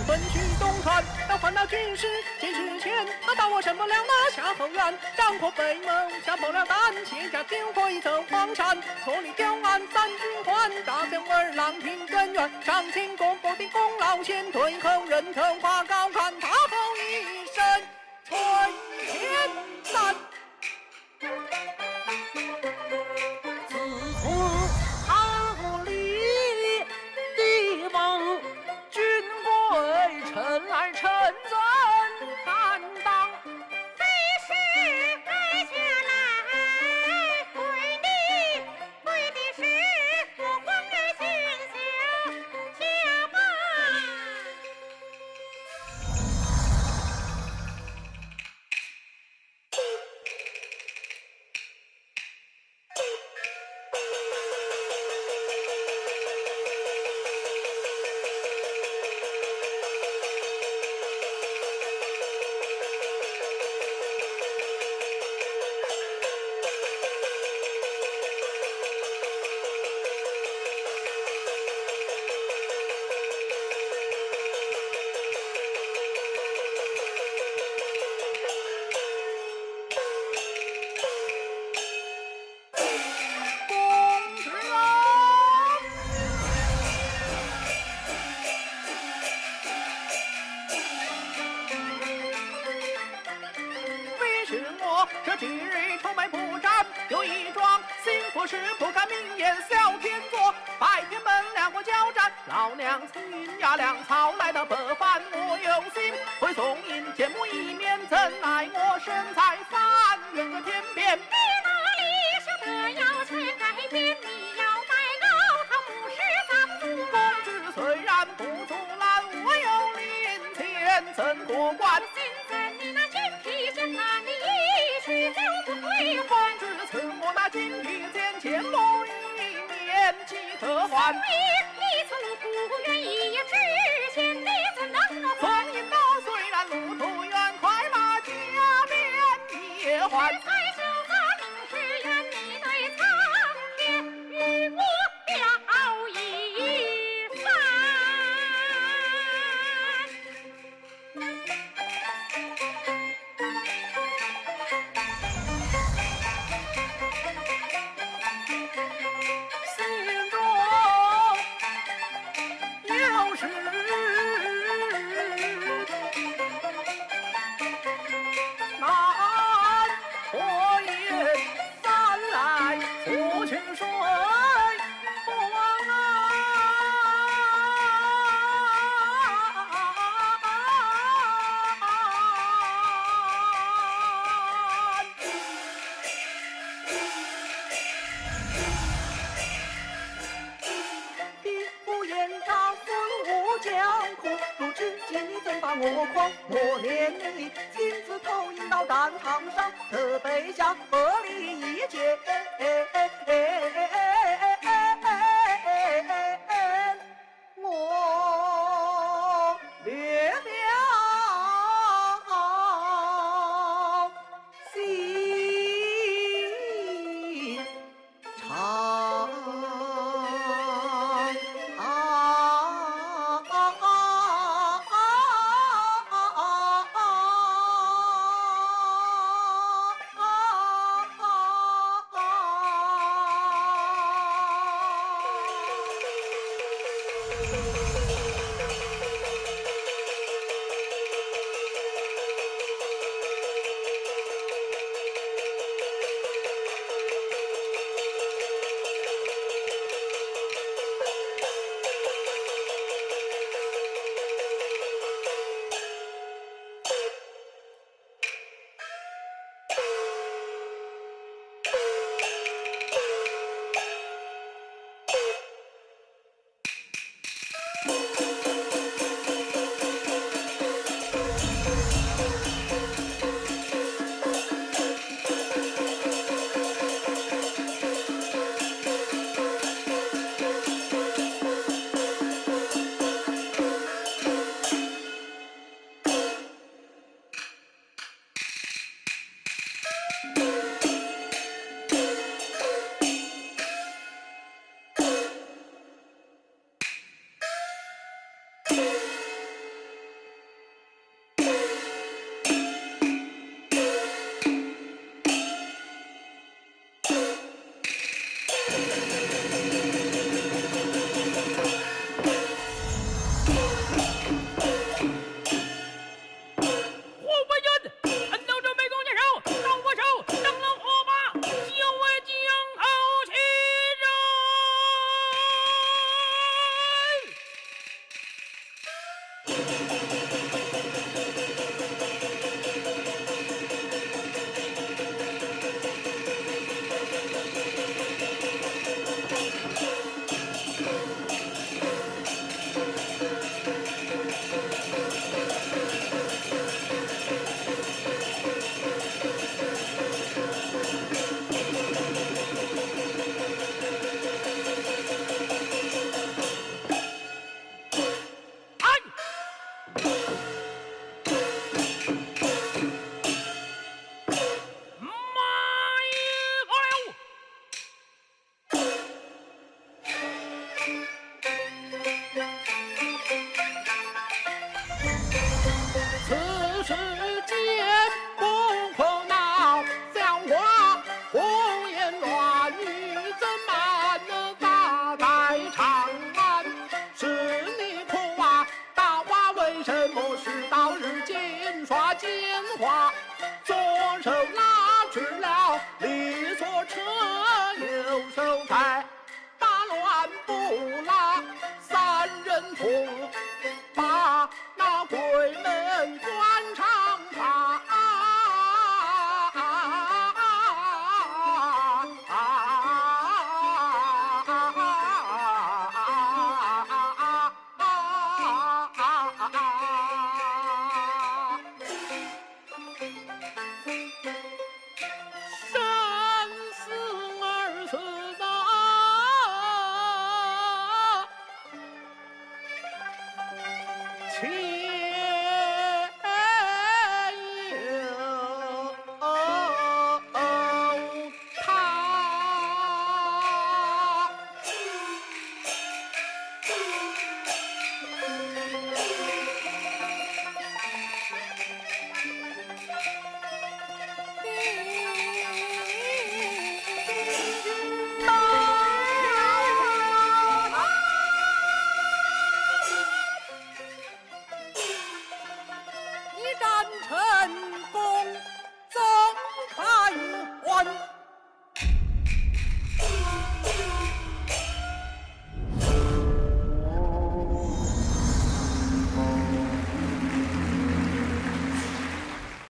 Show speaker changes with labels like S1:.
S1: 奔去东川，要还那军师金世谦。他打我胜不了那夏侯渊，张破北门吓破了胆，谢家丢过一座荒山，错里丢岸三军还，大将儿郎听真愿，上清国伯的功劳先，退后人头把高看，他后一身春天山。
S2: 自从逃离地王，君贵臣来臣赠担当。
S3: 非是哀家来归你，为的是我皇儿尽孝家邦。
S1: 这今日愁眉不展，有一桩幸福事不敢明言，小天作。白天们两国交战，老娘亲呀粮草来到北番，我有心会送银见母一面，怎奈我身材翻越个天边。
S3: 你哪里晓得要钱改变？你要拜高堂母师咱祖
S1: 公职虽然不足拦，我有临前怎过关？
S3: 现在你那金皮剑那你一去就不归还。
S1: 只赐我那金皮剑见我一面，即可还。
S3: 所以你此路不愿意，之前你怎能还？
S1: 从引刀虽然路途远，快马加鞭也还。
S3: 才秀才明是愿你对苍天与我表一番。
S2: 心中有事难拖延，三来不去水荒
S4: 兵不厌诈，死无江湖。不知今你怎把我诓？我念你亲自投引到战场上，特备下合理意见。我略了心肠。
S2: 金花，左手拉直了利索车，右手抬打乱不拉三人拖，把那鬼门关上爬。前有他，
S1: 一战成功，总开关。